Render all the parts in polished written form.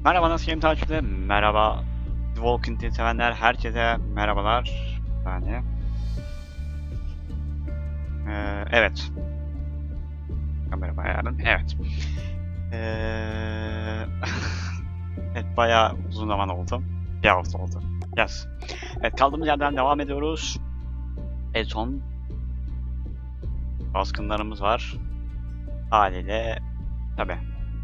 Merhaba nasıl takipçiler? Merhaba The Walking Dead sevenler herkese merhabalar. Yani evet. Kamera ayarım. Evet. Ee, evet bayağı uzun zaman oldu. Bir hafta oldu. Yes. Evet kaldığımız yerden devam ediyoruz. En son baskınlarımız var. Haliyle tabi.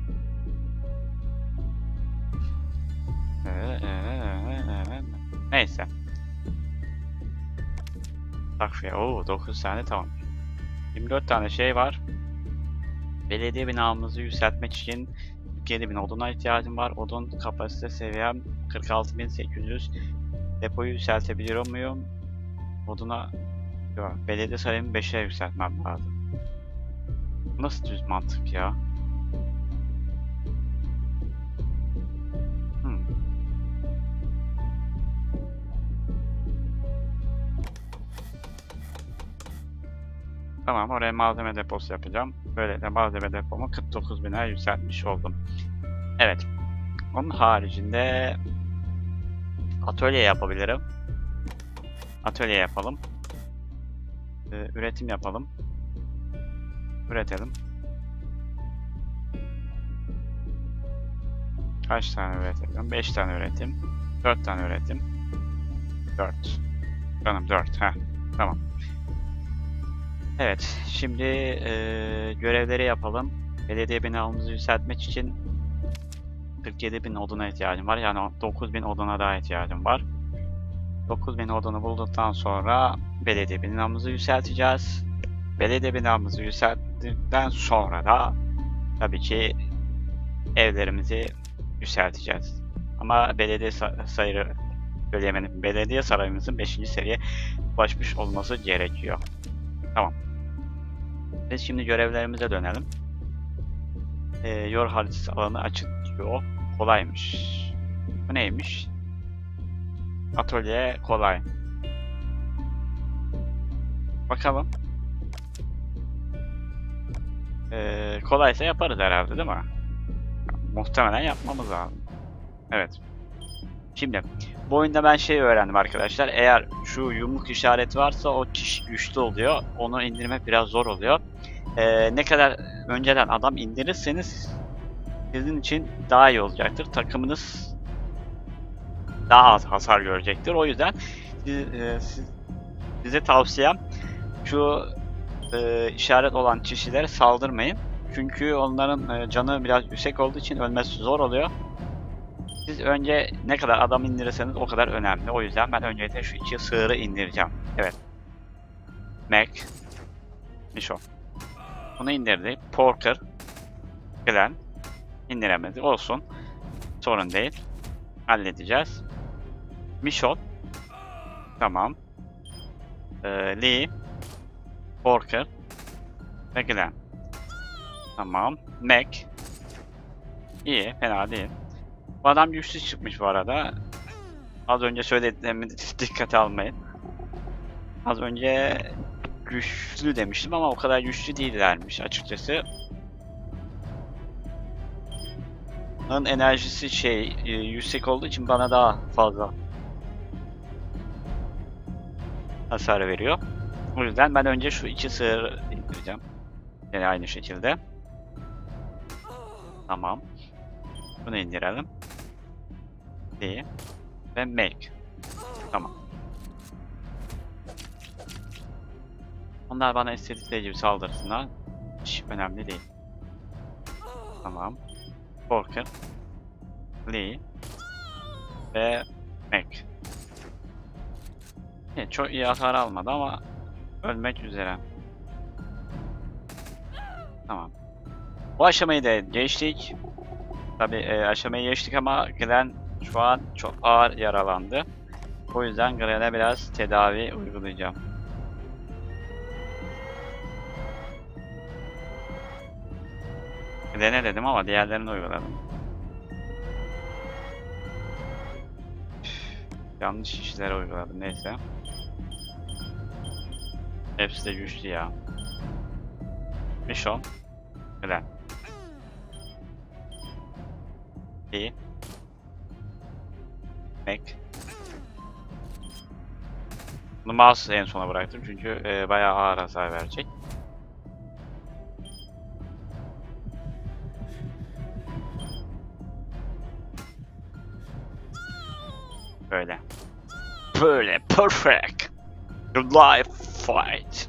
Neyse. Takviye. Oo 9 tane tamam. 24 tane şey var. Belediye binamızı yükseltmek için 47.000 oduna ihtiyacım var. Odun kapasite seviyem 46.800. Depoyu yükseltebiliyor muyum? Oduna yok. Belediye sayımı 5'e yükseltmem lazım. Nasıl düz mantık ya? Hmm. Tamam oraya malzeme deposu yapacağım. Böylece malzeme depomu 49.000'e yükseltmiş oldum. Evet. Onun haricinde atölye yapabilirim. Atölye yapalım. Üretim yapalım. Üretelim. Kaç tane üretelim? 5 tane üretim. 4 tane üretim. 4. Canım 4. Heh. Tamam. Evet. Şimdi görevleri yapalım. Belediye binamızı yükseltmek için 47.000 oduna ihtiyacım var. Yani 9.000 oduna daha ihtiyacım var. 9.000 odunu bulduktan sonra belediye binamızı yükselteceğiz. Belediye binamızı yükselttikten sonra da tabii ki evlerimizi yükselteceğiz. Ama belediye söyleyemedim. Belediye sarayımızın 5. seviye ulaşmış olması gerekiyor. Tamam. Biz şimdi görevlerimize dönelim. Yor haritası alanı açık diyor. Kolaymış. Bu neymiş? Atölye kolay. Bakalım. Kolaysa yaparız herhalde değil mi? Muhtemelen yapmamız lazım. Evet. Şimdi bu oyunda ben şey öğrendim arkadaşlar. Eğer şu yumruk işareti varsa o kişi güçlü oluyor. Onu indirmek biraz zor oluyor. Ne kadar önceden adam indirirseniz sizin için daha iyi olacaktır. Takımınız daha az hasar görecektir. O yüzden size tavsiyem şu işaret olan kişilere saldırmayın. Çünkü onların canı biraz yüksek olduğu için ölmesi zor oluyor. Siz önce ne kadar adam indirirseniz o kadar önemli. O yüzden ben öncelikle şu iki sığırı indireceğim. Evet. Mac. Misho. Bunu indirdi. Porker. Glenn. İndiremedi. Olsun. Sorun değil. Halledeceğiz. Misho. Tamam. Lee. Porker. Ve Glenn. Tamam. Mac. İyi. Fena değil. Bu adam güçsüz çıkmış bu arada. Az önce söylediklerimi dikkate almayın. Az önce güçlü demiştim ama o kadar güçlü değillermiş açıkçası. Onun enerjisi yüksek olduğu için bana daha fazla hasar veriyor. O yüzden ben önce şu iki sığır indireceğim. Yani aynı şekilde. Tamam. Bunu indirelim. İyi. Ve make. Tamam. Onlar bana istedikleri gibi saldırsınlar. Hiç önemli değil. Tamam. Porker. Lee. Ve Mac. Evet, çok iyi hasar almadı ama ölmek üzere. Tamam. Bu aşamayı da geçtik. Tabi aşamayı geçtik ama Glenn şu an çok ağır yaralandı. O yüzden Glenn'e biraz tedavi uygulayacağım. Glenn'e dedim ama diğerlerini uyguladım. Yanlış kişilere uyguladım neyse. Hepsi de güçlü ya. Mission. Glenn. İyi. Mac. Bunu mouse en sona bıraktım çünkü bayağı ağır hasar verecek. Böyle. Böyle perfect. Good life fight.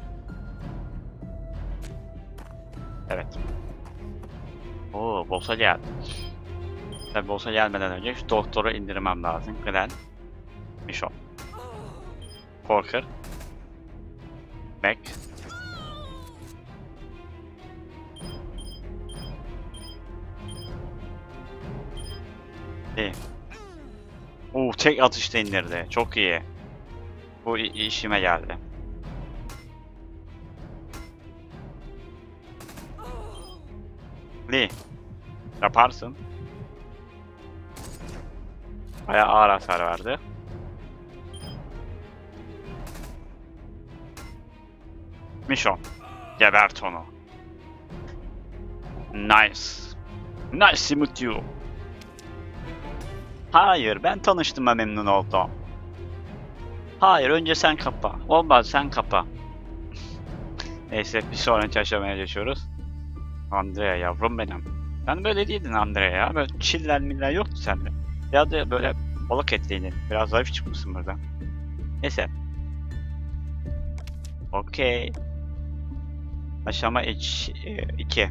Evet. Oo, boss'a geldi. Tabi boss'a gelmeden önce şu doktoru indirmem lazım. Glenn, Michonne, Porker, Mac. İyi. Tek atışta indirdi. Çok iyi. Bu işime geldi. Lee. Yaparsın. Bayağı ağır hasar verdi. Michonne. Gebert onu. Nice. Nice to meet you. Hayır, ben tanıştığıma memnun oldum. Hayır, önce sen kapa. Olmaz, sen kapa. Neyse, bir sonraki aşamaya geçiyoruz. Andrea yavrum benim. Sen böyle değildin Andrea ya. Böyle çiller miller yoktu sende. Ya da böyle balık etliydin. Biraz zayıf çıkmışsın buradan. Neyse. Okey. Aşama 2.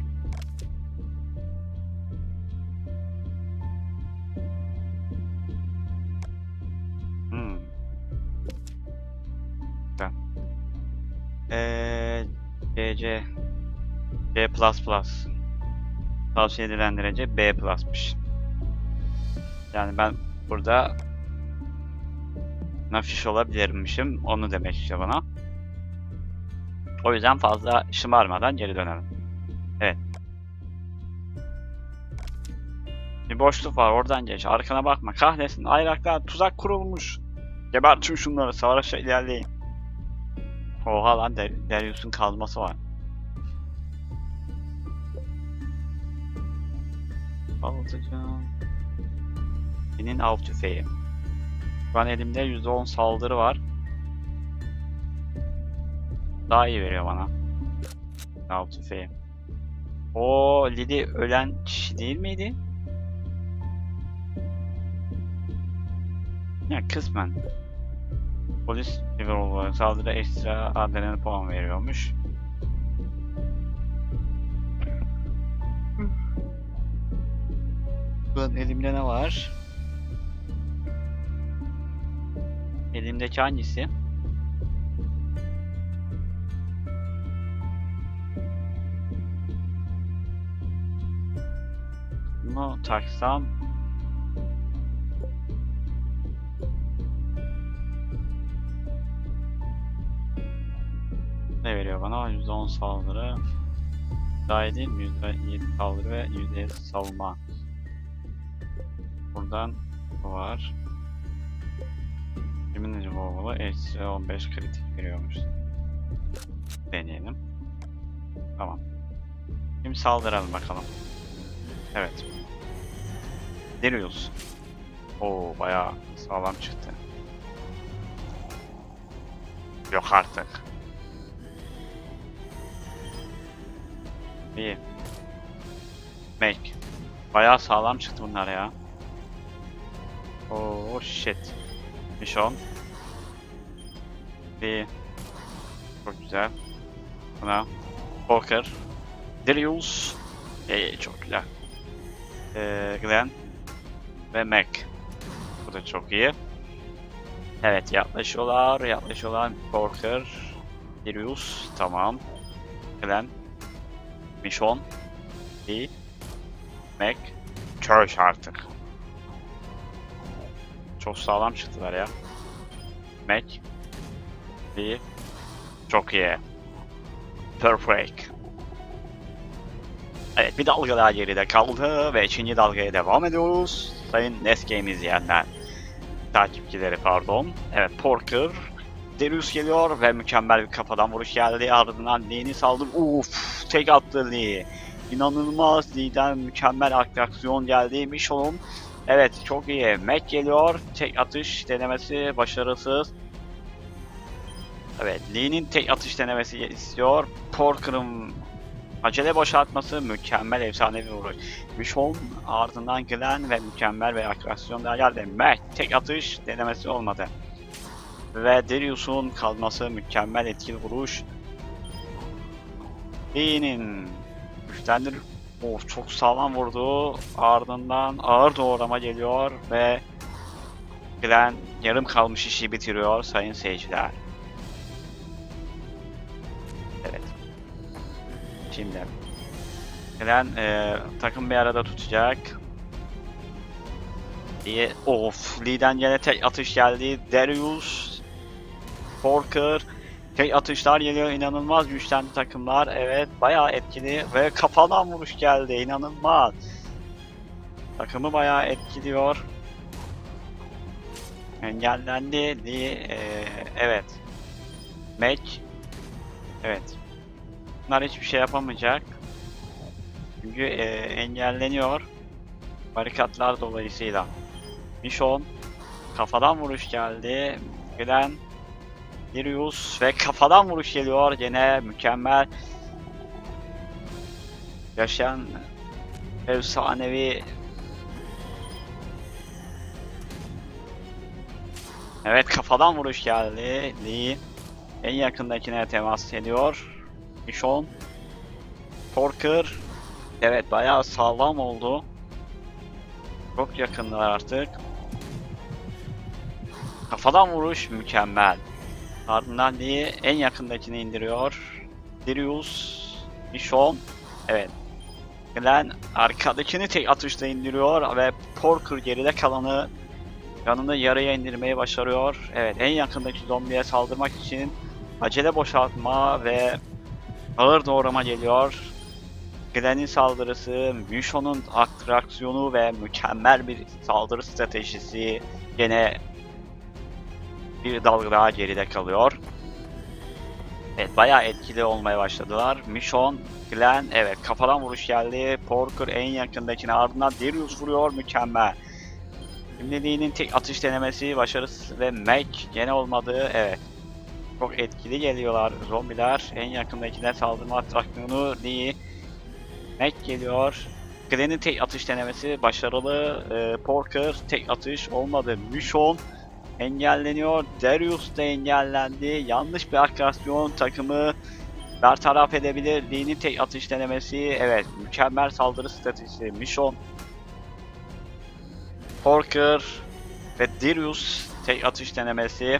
C++. Tavsiye edilen derece B+'mış. Yani ben burada nafiş olabilirmişim. Onu demek istiyor bana. O yüzden fazla şımarmadan geri dönelim. Evet. Bir boşluk var, oradan geç. Arkana bakma. Kahretsin. Ayraklar tuzak kurulmuş. Gebertin şunları. Savaşa ilerleyin. Oha lan, Darius'un kazması var. Baltacağım. Senin av tüfeği. Şu an elimde %10 saldırı var. Daha iyi veriyor bana. Av tüfeği. O Lily ölen kişi değil miydi? Ya kısmen. Polis olarak saldırı ekstra adrenalin puan veriyormuş. Buradan elimde ne var? Elimdeki hangisi? Bunu taksam ne veriyor bana? %10 saldırı. Daha iyi değil mi? %7 saldırı ve %7 savunma. Buradan bu var. Kimin ovalı? Eksi 15 kritik veriyormuş. Deneyelim. Tamam. Şimdi saldıralım bakalım. Evet. Darius. Oo, bayağı sağlam çıktı. Yok artık. İyi. Make. Bayağı sağlam çıktı bunlar ya. Oh shit. Michonne. İyi. Çok güzel. Buna. Porker. Darius. Çok güzel. Glenn. Ve Mac. Bu da çok iyi. Evet, yaklaşıyorlar. Porker. Darius. Tamam. Glenn. Michonne. İyi. Mac. Çöş artık. Çok sağlam çıktılar ya. Mac. İyi. Çok iyi. Perfect. Evet, bir dalga daha geride kaldı ve ikinci dalgaya devam ediyoruz. Sayın NES Game izleyenler. Takipçileri pardon. Evet, Porker. Darius geliyor ve mükemmel bir kafadan vuruş geldi. Ardından Lee'ni saldı. Tek attı Lee. İnanılmaz Lee'den mükemmel atraksiyon geldi. Michonne Evet, çok iyi. Mac geliyor. Tek atış denemesi başarısız. Evet, Lee'nin tek atış denemesi istiyor. Porker'ın acele boşaltması mükemmel, efsanevi vuruş. Michonne ardından Glenn ve mükemmel bir aktivasyon daha geldi. Mac tek atış denemesi olmadı. Ve Darius'un kalması mükemmel etkili vuruş. Lee'nin güçlendir... Of, çok sağlam vurdu. Ardından ağır doğrama geliyor ve Glenn yarım kalmış işi bitiriyor sayın seyirciler. Evet. Şimdi Glenn takım bir arada tutacak. İyi. Of, Lee'den yine tek atış geldi. Darius, Porker, tek atışlar geliyor. İnanılmaz güçlendi takımlar. Evet, bayağı etkili ve kafadan vuruş geldi. İnanılmaz. Takımı bayağı etkiliyor. Engellendi. Lee, evet. Mac, evet. Bunlar hiçbir şey yapamayacak. Çünkü engelleniyor. Barikatlar dolayısıyla. Michonne kafadan vuruş geldi. Glenn, Darius ve kafadan vuruş geliyor. Gene mükemmel. Yaşayan efsanevi. Evet, kafadan vuruş geldi. Lee en yakındakine temas ediyor. Michonne, Porker. Evet, bayağı sağlam oldu. Çok yakınlar artık. Kafadan vuruş mükemmel. Ardından Lee en yakındakini indiriyor. Darius, Michonne. Evet. Glenn arkadakini tek atışla indiriyor ve Porker geride kalanı yanında yarıya indirmeyi başarıyor. Evet, en yakındaki zombiye saldırmak için acele boşaltma ve ağır doğrama geliyor. Glenn'in saldırısı, Michonne'un atraksiyonu ve mükemmel bir saldırı stratejisi gene bir dalga daha geride kalıyor. Evet, bayağı etkili olmaya başladılar. Michonne, Glenn, evet kafadan vuruş geldi. Porker en yakındakine, ardından Darius vuruyor, mükemmel. Şimdi Lee'nin tek atış denemesi başarısız ve Mac gene olmadı. Evet. Çok etkili geliyorlar zombiler. En yakındakine saldırma atraksiyonu Lee. Mac geliyor. Glenn'in tek atış denemesi başarılı. Porker tek atış olmadı. Michonne engelleniyor. Darius da engellendi. Yanlış bir aktivasyon takımı bertaraf edebilir. Lee'nin tek atış denemesi. Evet, mükemmel saldırı stratejisi. Michonne, Porker ve Darius tek atış denemesi.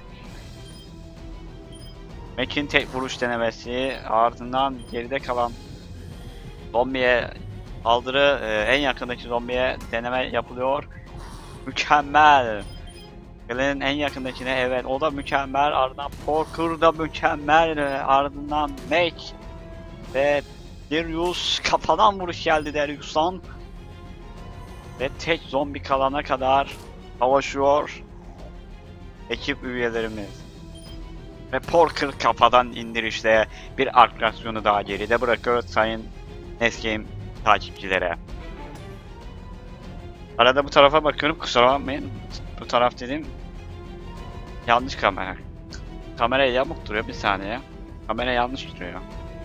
Mac'in tek vuruş denemesi. Ardından geride kalan zombiye saldırı, en yakındaki zombiye deneme yapılıyor. Mükemmel. Glenn'in en yakındakine, evet o da mükemmel. Ardından Porker da mükemmel. Ardından Mac ve Darius, kafadan vuruş geldi Darius'tan. Ve tek zombi kalana kadar savaşıyor ekip üyelerimiz. Ve Porker kafadan indirişle bir atraksiyonu daha geride bırakıyor sayın Nesgame takipçilere. Arada bu tarafa bakıyorum, kusura bakmayın. Bu taraf dedim, yanlış kamera. Kamera yamuk duruyor, bir saniye. Kamera yanlış duruyor.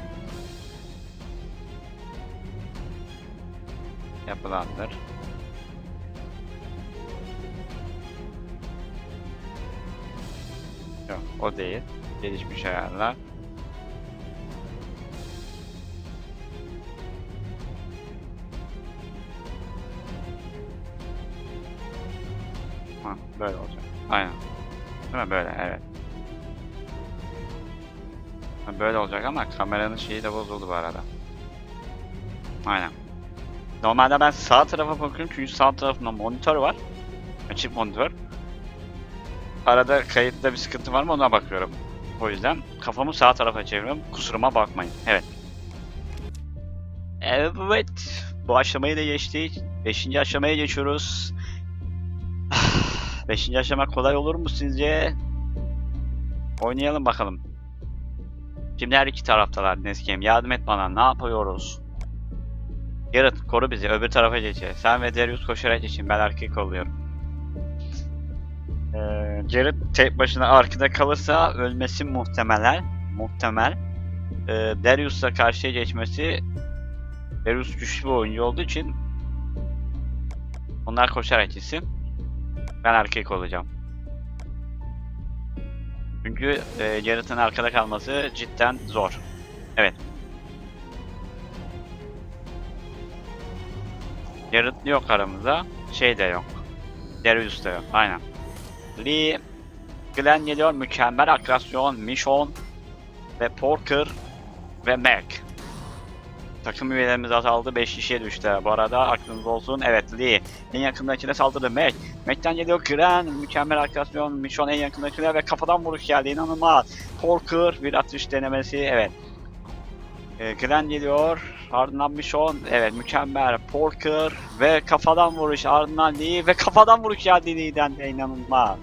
Yapılandır. Yok, o değil. Gelişmiş ayarlar. Ha, böyle olacak. Aynen. Değil mi? Böyle, evet. Böyle olacak ama kameranın şeyi de bozuldu bu arada. Aynen. Normalde ben sağ tarafa bakıyorum çünkü sağ tarafında monitör var. Açık monitör. Arada kayıtta bir sıkıntı var mı ona bakıyorum. O yüzden kafamı sağ tarafa çeviriyorum. Kusuruma bakmayın. Evet. Evet. Bu aşamayı da geçtik. 5. aşamaya geçiyoruz. 5. aşama kolay olur mu sizce? Oynayalım bakalım. Şimdi her iki taraftalar Neskem. Yardım et bana. Ne yapıyoruz? Garrett koru bizi, öbür tarafa geçeceğiz. Sen ve Darius koşarak geçin, ben arkayı kolluyorum. Garrett tek başına arkada kalırsa ölmesi muhtemel. Darius'la karşıya geçmesi, Darius güçlü bir oyuncu olduğu için onlar koşarak gitsin. Ben arkayı kollayacağım. Çünkü Garrett'ın arkada kalması cidden zor. Evet. Garrett yok aramızda. Şey de yok. Darius da yok. Aynen. Lee, Glenn geliyor. Mükemmel akrasyon. Michonne ve Porker ve Mac. Takım üyelerimiz azaldı. 5 kişiye düştü. Bu arada aklınızda olsun. Evet, Lee en yakındakine saldırdı. Mac. Mac'ten geliyor Glenn. Mükemmel akrasyon. Michonne en yakındakine ve kafadan vuruş geldi. İnanılmaz. Porker bir atış denemesi. Evet. Glenn geliyor. Ardından Michonne. Evet, mükemmel. Porker ve kafadan vuruş. Ardından Lee ve kafadan vuruş geldi Lee'den de, inanılmaz.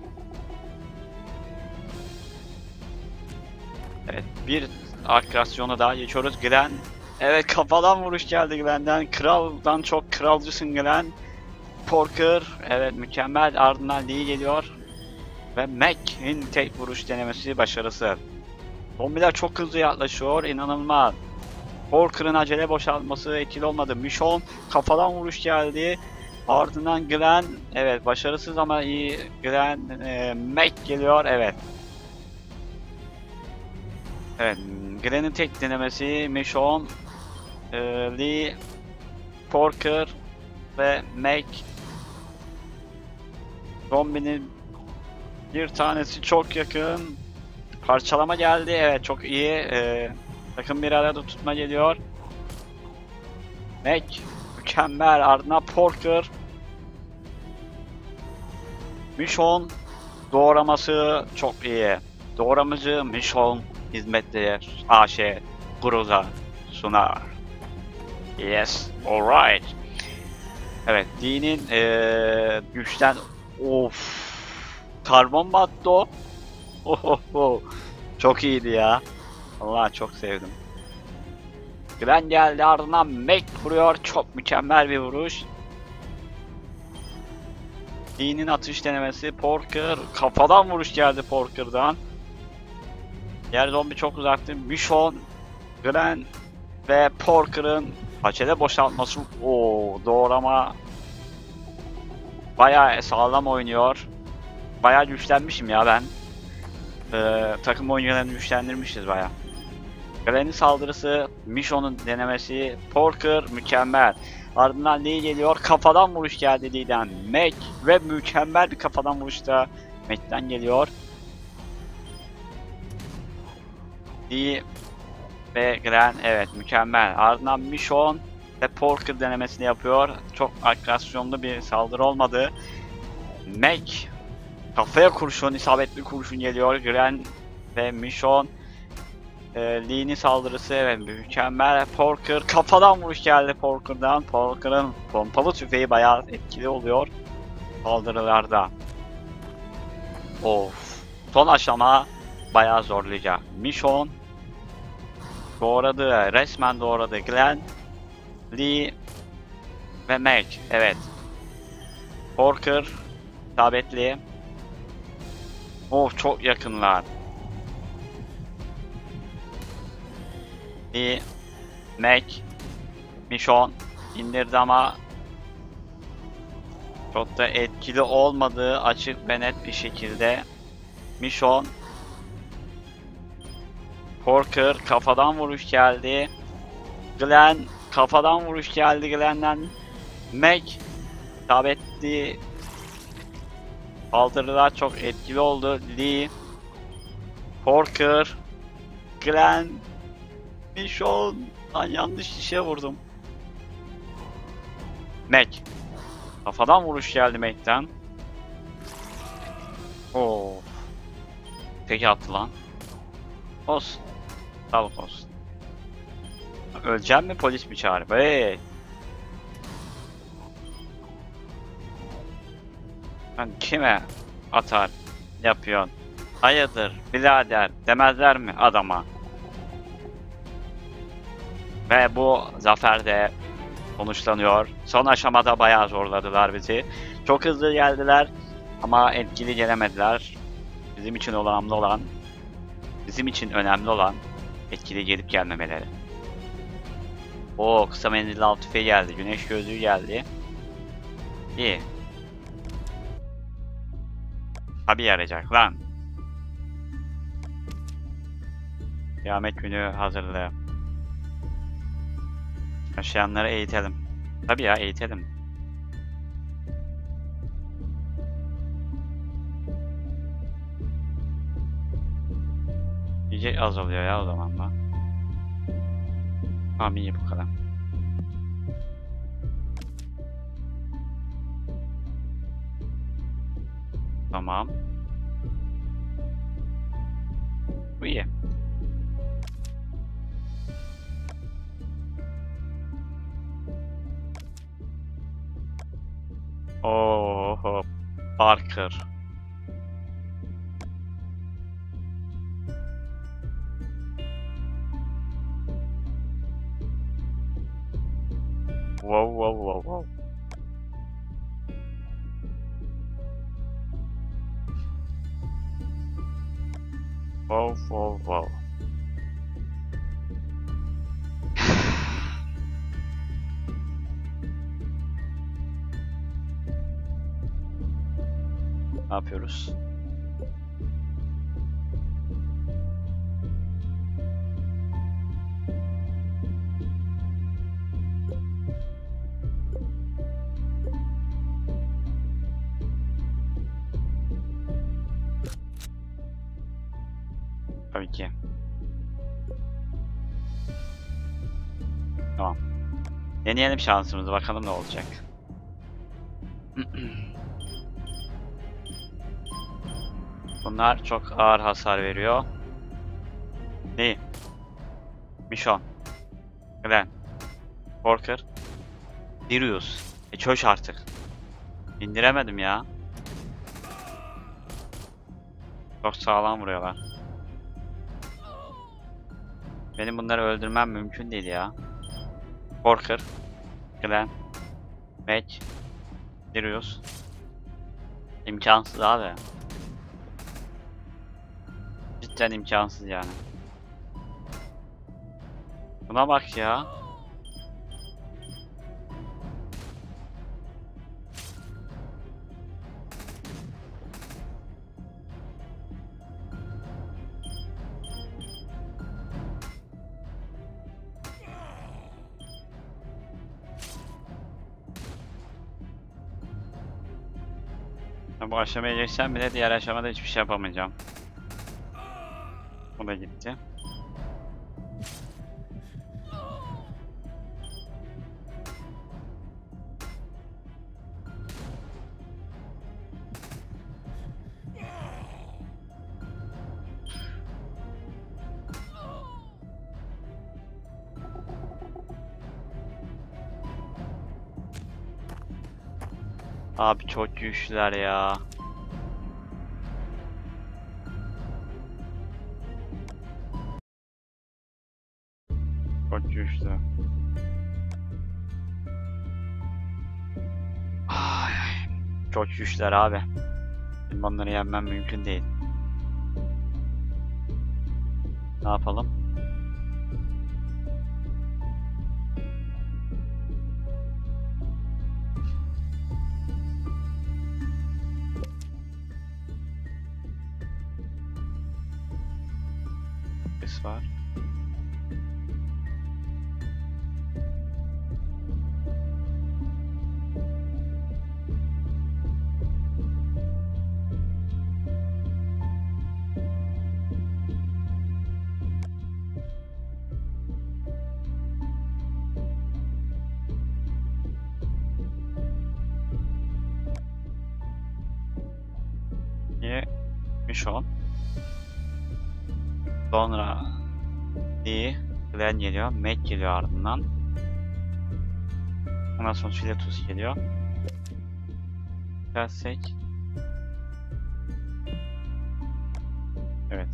Evet, bir akrasyona daha geçiyoruz. Glenn. Evet, kafadan vuruş geldi Glenn'den. Kraldan çok kralcısın Glenn. Porker. Evet, mükemmel. Ardından Lee geliyor. Ve Mac'in tek vuruş denemesi başarısı. Zombiler çok hızlı yaklaşıyor. İnanılmaz. Porker'ın acele boşaltması etkili olmadı. Michonne kafadan vuruş geldi. Ardından Glenn. Evet, başarısız ama iyi. Glenn. Mac geliyor. Evet. Evet. Glenn'in tek denemesi. Michonne. Lee. Porker. Ve Mac. Zombinin bir tanesi çok yakın. Parçalama geldi. Evet, çok iyi. Takım bir arada tutma geliyor. Mac mükemmel. Ardından Porker. Michonne doğraması çok iyi. Doğramacı Michonne hizmetleri AŞ Groza sunar. Yes, alright. Evet, Dean'in güçten karbon battı o. Ohoho. Çok iyiydi ya. Allah, çok sevdim. Glenn geldi, ardından Mac vuruyor. Çok mükemmel bir vuruş. Dean'in atış denemesi. Porker kafadan vuruş geldi Porker'dan. Diğer zombi çok uzaktı. Michonne, Glenn ve Porker'ın acele boşaltması. Doğrama. Bayağı sağlam oynuyor. Bayağı güçlenmişim ya ben. Takım oyuncularını güçlendirmişiz bayağı. Glenn'in saldırısı, Michonne'un denemesi, Porker mükemmel. Ardından Lee geliyor, kafadan vuruş geldi Lee'den. Mac ve mükemmel bir kafadan vuruş da Mac'ten geliyor. Lee ve Glenn, evet, mükemmel. Ardından Michonne ve Porker denemesini yapıyor. Çok agresyonlu bir saldırı olmadı. Mac kafaya kurşun, isabetli kurşun geliyor. Glenn ve Michonne. Lee'nin saldırısı, evet, mükemmel. Porker kafadan vuruş geldi Porker'dan. Porker'ın pompalı tüfeği bayağı etkili oluyor saldırılarda. Son aşama bayağı zorlayacak. Michonne doğradı, resmen doğradı. Glenn, Lee ve Mac, evet. Porker isabetli. Çok yakınlar. Lee, Mac, Michonne indirdi ama çok da etkili olmadığı açık ve net bir şekilde. Michonne, Porker kafadan vuruş geldi. Glenn kafadan vuruş geldi Glenn'den. Mac isabetli. Saldırılar çok etkili oldu. Lee, Porker, Glenn, Michonne. Yanlış şişe vurdum. Mac kafadan vuruş geldi Mac'ten. Peki attı lan. Olsun. Sağlık olsun. Öleceğim mi, polis mi çağırıp? Hey. Ben kime atar yapıyorsun? Hayırdır birader demezler mi adama? Ve bu zaferde sonuçlanıyor. Son aşamada bayağı zorladılar bizi. Çok hızlı geldiler ama etkili gelemediler. Bizim için önemli olan etkili gelip gelmemeleri. O kısa menzilli av tüfeği geldi. Güneş gözlüğü geldi. İyi. Tabii yarayacak lan. Kıyamet günü hazırlığı. Yaşayanları eğitelim. Tabii ya, eğitelim. İyice azalıyor ya o zaman da. Tamam, iyi bu kadar. Tamam. Bu iyi. Oh, Parker. Wow. Wow. Ne yapıyoruz? Tabii ki. Tamam. Deneyelim şansımızı, bakalım ne olacak. Bunlar çok ağır hasar veriyor. Ne? Mission. Glen. Porker. Dirius. Çöş artık. İndiremedim ya. Çok sağlam vuruyorlar. Benim bunları öldürmem mümkün değil ya. Porker. Glen. Match. Dirius. İmkansız abi. Cidden imkansız yani. Buna bak ya. Bu aşamaya geçsem bile diğer aşamada hiçbir şey yapamayacağım. O da gitti. Abi çok güçlüler ya. Çok güçlü. Çok güçlüler abi. Benim onları yenmem mümkün değil. Ne yapalım? Var. Mission. Sonra Glen geliyor, Mac geliyor ardından. Ondan sonra Philetus geliyor. Gelsek. Evet.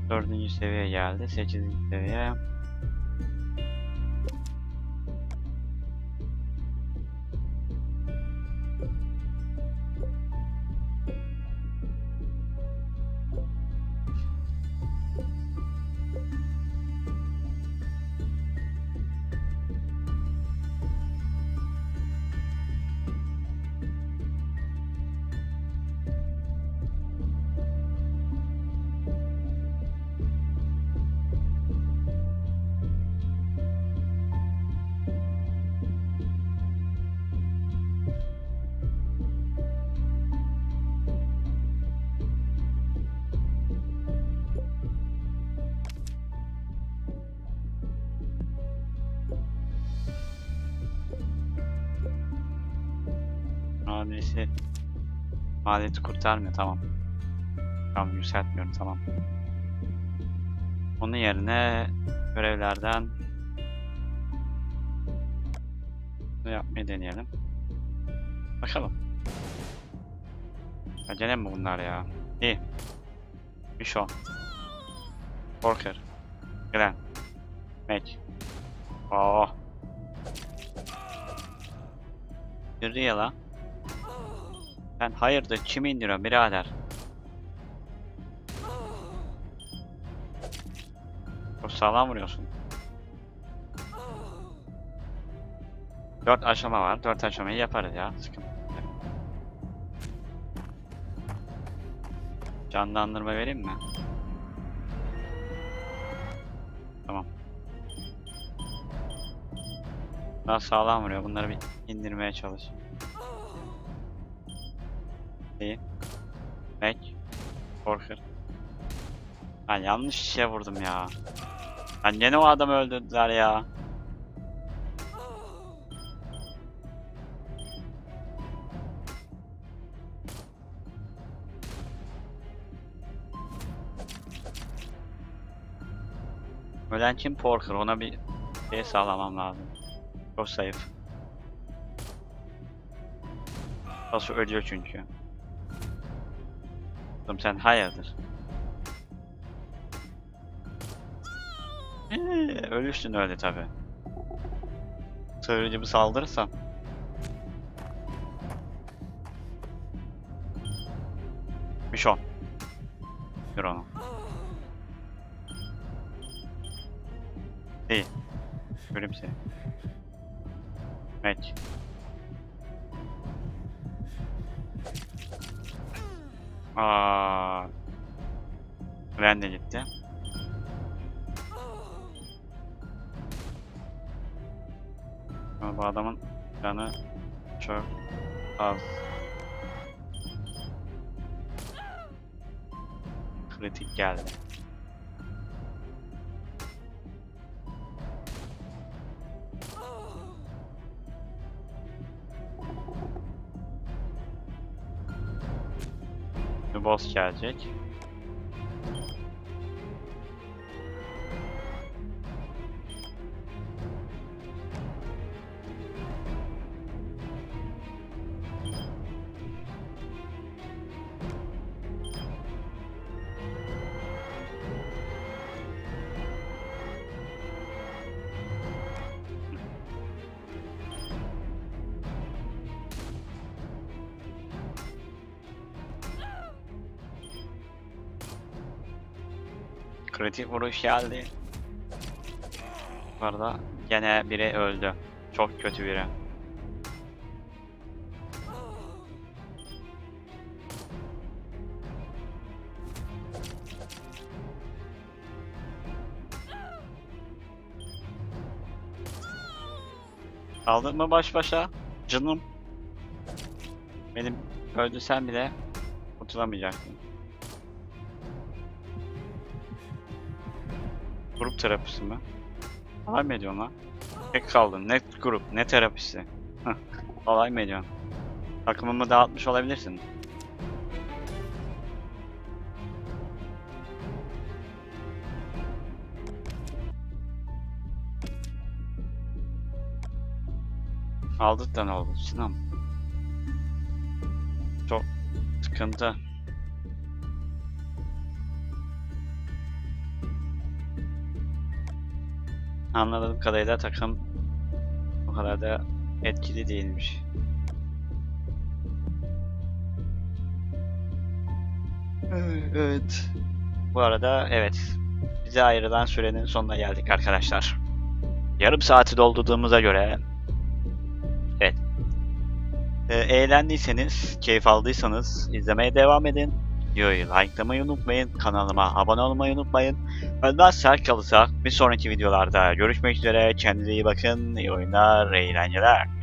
4. seviye geldi. 8. seviye. Adresi maliyeti kurtarmıyor, tamam. Tamam, yükseltmiyorum, tamam. Onun yerine görevlerden bunu yapmayı deneyelim. Bakalım. Acele mi bunlar ya? İyi. Bir şu. Porker. Gelen. Mac. Oh. Yürü ya lan. Sen hayırdır, kimi indiriyorsun birader? Çok sağlam vuruyorsun. 4 aşama var. 4 aşamayı yaparız ya. Sıkıntı yok. Canlandırma vereyim mi? Tamam. Daha sağlam vuruyor. Bunları bir indirmeye çalış. İyi. Mac. Porker. Ben yanlış şişe vurdum ya. Ben yine o adamı öldürdüler ya. Ölen kim? Porker. Ona bir şey sağlamam lazım. Çok zayıf. Nasıl ölüyor çünkü. Oğlum sen hayırdır? Ölürsün öyle tabi. Sığırıcı bir saldırırsam. Bir şon. Gör onu. İyi. Göreyim seni. Mac. Aa. Ben de gitti. Ama bu adamın canı çok az. Kritik geldi. Bir boss gelecek. Kritik vuruş geldi. Bu arada gene biri öldü. Çok kötü biri. Kaldın mı baş başa? Canım. Benim öldürsen bile kurtulamayacaksın. Grup terapisi mi? Alay mı ediyorsun lan? Tek kaldın. Ne grup, ne terapisi? Alay mı ediyorsun? Takımımı dağıtmış olabilirsin. Aldık da ne oldu? Sinan. Çok sıkıntı. Anladığım kadarıyla takım o kadar da etkili değilmiş. Evet. Bu arada evet. Bize ayrılan sürenin sonuna geldik arkadaşlar. Yarım saati doldurduğumuza göre evet. Eğlendiyseniz, keyif aldıysanız izlemeye devam edin. Videoyu likelamayı unutmayın. Kanalıma abone olmayı unutmayın. Benden sağ kalırsa bir sonraki videolarda görüşmek üzere. Kendinize iyi bakın. İyi oyunlar, eğlenceler.